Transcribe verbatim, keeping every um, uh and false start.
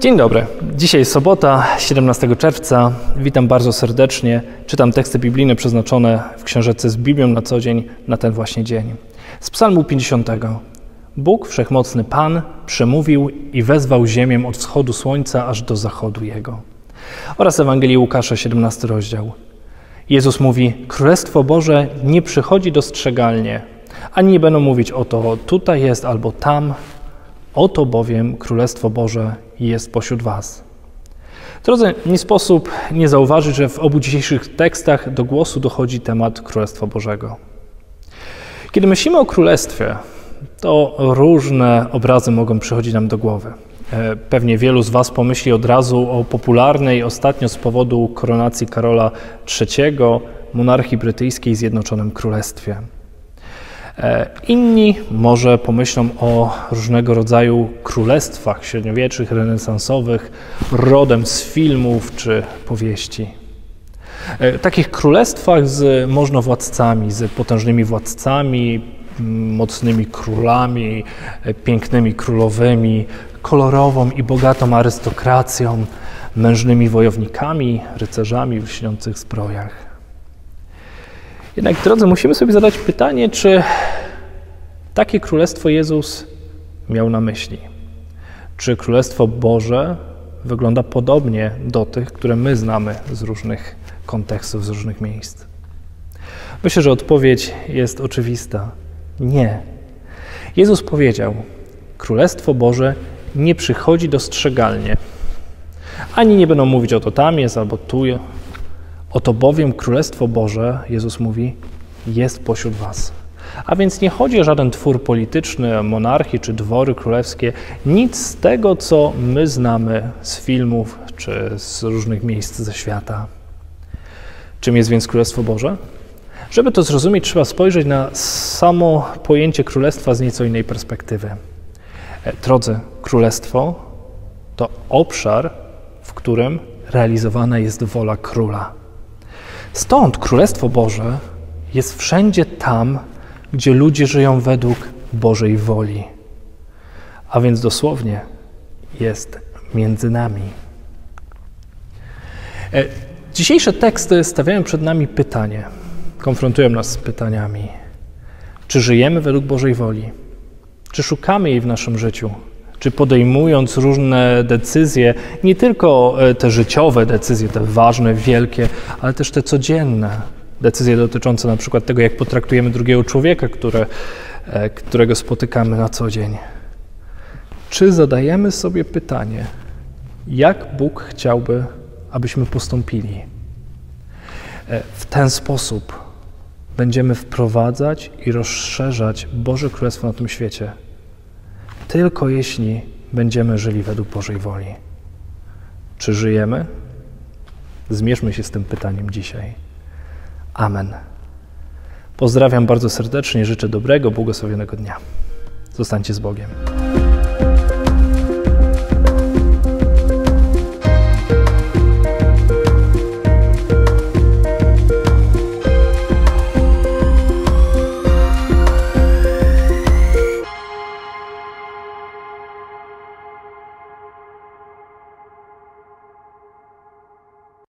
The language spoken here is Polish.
Dzień dobry. Dzisiaj jest sobota, siedemnastego czerwca. Witam bardzo serdecznie. Czytam teksty biblijne przeznaczone w książeczce z Biblią na co dzień, na ten właśnie dzień. Z Psalmu pięćdziesiątego. Bóg, Wszechmocny Pan, przemówił i wezwał ziemię od wschodu słońca aż do zachodu Jego. Oraz Ewangelii Łukasza, siedemnasty rozdział. Jezus mówi: Królestwo Boże nie przychodzi dostrzegalnie, ani nie będą mówić oto tutaj jest albo tam, oto bowiem Królestwo Boże jest pośród was. Drodzy, nie sposób nie zauważyć, że w obu dzisiejszych tekstach do głosu dochodzi temat Królestwa Bożego. Kiedy myślimy o Królestwie, to różne obrazy mogą przychodzić nam do głowy. Pewnie wielu z was pomyśli od razu o popularnej ostatnio z powodu koronacji Karola trzeciego monarchii brytyjskiej Zjednoczonym Królestwie. Inni może pomyślą o różnego rodzaju królestwach średniowiecznych, renesansowych, rodem z filmów czy powieści. Takich królestwach z możnowładcami, z potężnymi władcami, mocnymi królami, pięknymi królowymi, kolorową i bogatą arystokracją, mężnymi wojownikami, rycerzami w lśniących zbrojach. Jednak, drodzy, musimy sobie zadać pytanie, czy takie królestwo Jezus miał na myśli? Czy Królestwo Boże wygląda podobnie do tych, które my znamy z różnych kontekstów, z różnych miejsc? Myślę, że odpowiedź jest oczywista. Nie. Jezus powiedział: Królestwo Boże nie przychodzi dostrzegalnie. Ani nie będą mówić oto tam jest albo tu. Oto bowiem Królestwo Boże, Jezus mówi, jest pośród was. A więc nie chodzi o żaden twór polityczny, monarchii czy dwory królewskie. Nic z tego, co my znamy z filmów czy z różnych miejsc ze świata. Czym jest więc Królestwo Boże? Żeby to zrozumieć, trzeba spojrzeć na samo pojęcie królestwa z nieco innej perspektywy. Drodzy, królestwo to obszar, w którym realizowana jest wola króla. Stąd Królestwo Boże jest wszędzie tam, gdzie ludzie żyją według Bożej woli. A więc dosłownie jest między nami. Dzisiejsze teksty stawiają przed nami pytanie, konfrontują nas z pytaniami. Czy żyjemy według Bożej woli? Czy szukamy jej w naszym życiu? Czy podejmując różne decyzje, nie tylko te życiowe decyzje, te ważne, wielkie, ale też te codzienne decyzje dotyczące na przykład tego, jak potraktujemy drugiego człowieka, które, którego spotykamy na co dzień. Czy zadajemy sobie pytanie, jak Bóg chciałby, abyśmy postąpili? W ten sposób będziemy wprowadzać i rozszerzać Boże Królestwo na tym świecie. Tylko jeśli będziemy żyli według Bożej woli. Czy żyjemy? Zmierzmy się z tym pytaniem dzisiaj. Amen. Pozdrawiam bardzo serdecznie, życzę dobrego, błogosławionego dnia. Zostańcie z Bogiem.